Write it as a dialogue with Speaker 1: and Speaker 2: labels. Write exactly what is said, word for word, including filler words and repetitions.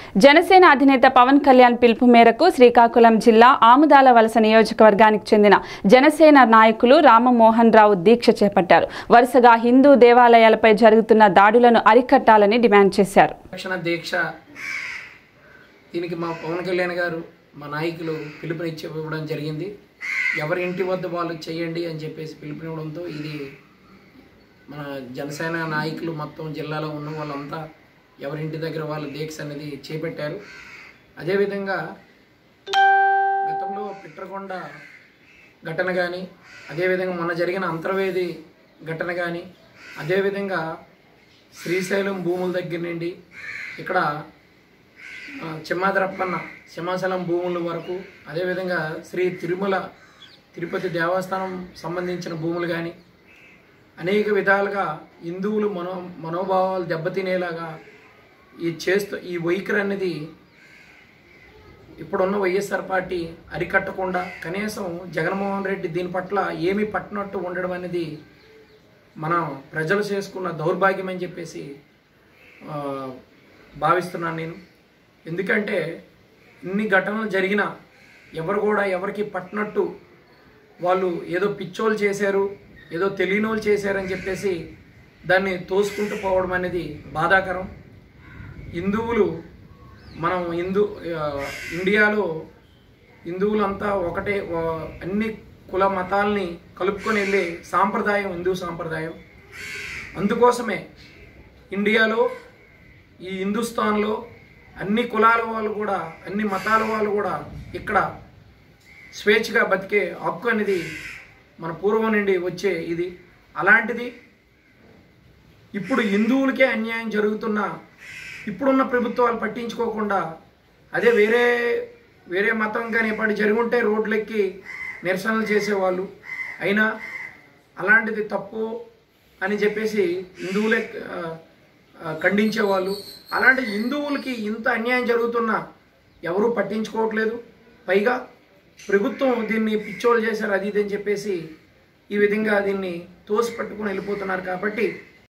Speaker 1: జనసేన అధినేత పవన్ కళ్యాణ్ పిలుపు మేరకు శ్రీకాకుళం జిల్లా ఆముదాల వలస నియోజకవర్గానికి చెందిన జనసేన నాయకులు రామమోహన్ రావు దీక్ష చేపట్టారు. వరుసగా హిందూ దేవాలయాలపై జరుగుతున్న దాడులను అరికట్టాలని డిమాండ్ చేశారు.
Speaker 2: దీక్ష దీనికి మా పవన్ కళ్యాణ్ గారు మా నాయకులు పిలుపునివ్వడం జరిగింది. ఎవరి ఇంటి వద్ద వాళ్ళు చేయండి అని చెప్పేసి పిలుపునివ్వడంతో ఇది మన జనసేన నాయకులు మొత్తం జిల్లాలో ఉన్న వాళ్ళంతా ఎవరింటి దగ్గర వాళ్ళు దీక్ష అనేది చేపట్టారు. అదేవిధంగా గతంలో పిట్రకొండ ఘటన కానీ, అదేవిధంగా మొన్న జరిగిన అంతర్వేది ఘటన కానీ, అదేవిధంగా శ్రీశైలం భూముల దగ్గర నుండి ఇక్కడ చిమ్మాదరప్పన్న సింహాచలం భూముల వరకు, అదేవిధంగా శ్రీ తిరుమల తిరుపతి దేవస్థానం సంబంధించిన భూములు కానీ అనేక విధాలుగా హిందువులు మనో మనోభావాలు దెబ్బతినేలాగా ఈ చేస్తూ ఈ వైఖరి అనేది ఇప్పుడున్న వైఎస్ఆర్ పార్టీ అరికట్టకుండా కనీసం జగన్మోహన్ రెడ్డి దీని పట్ల ఏమీ పట్టినట్టు ఉండడం అనేది మనం ప్రజలు చేసుకున్న దౌర్భాగ్యం అని చెప్పేసి భావిస్తున్నాను నేను. ఎందుకంటే ఇన్ని ఘటనలు జరిగినా ఎవరు కూడా ఎవరికి పట్టినట్టు వాళ్ళు ఏదో పిచ్చోళ్ళు చేశారు, ఏదో తెలియనోళ్ళు చేశారని చెప్పేసి దాన్ని తోసుకుంటూ పోవడం అనేది బాధాకరం. హిందువులు మనం హిందూ ఇండియాలో హిందువులంతా ఒకటే, అన్ని కుల మతాలని కలుపుకొని వెళ్ళే సాంప్రదాయం హిందూ సాంప్రదాయం. అందుకోసమే ఇండియాలో ఈ హిందుస్థాన్లో అన్ని కులాల వాళ్ళు కూడా అన్ని మతాల వాళ్ళు కూడా ఇక్కడ స్వేచ్ఛగా బతికే హక్కు అనేది మన పూర్వం నుండి వచ్చే ఇది. అలాంటిది ఇప్పుడు హిందువులకే అన్యాయం జరుగుతున్న ఇప్పుడున్న ప్రభుత్వాలు పట్టించుకోకుండా అదే వేరే వేరే మతం కానీ ఎప్పటి జరుగుంటే రోడ్లెక్కి నిరసనలు చేసేవాళ్ళు. అయినా అలాంటిది తప్పు అని చెప్పేసి హిందువులే ఖండించేవాళ్ళు. అలాంటి హిందువులకి ఇంత అన్యాయం జరుగుతున్నా ఎవరూ పట్టించుకోవట్లేదు. పైగా ప్రభుత్వం దీన్ని పిచ్చోళ్ళు చేశారు అది ఇది అని చెప్పేసి ఈ విధంగా దీన్ని తోసి పట్టుకుని వెళ్ళిపోతున్నారు. కాబట్టి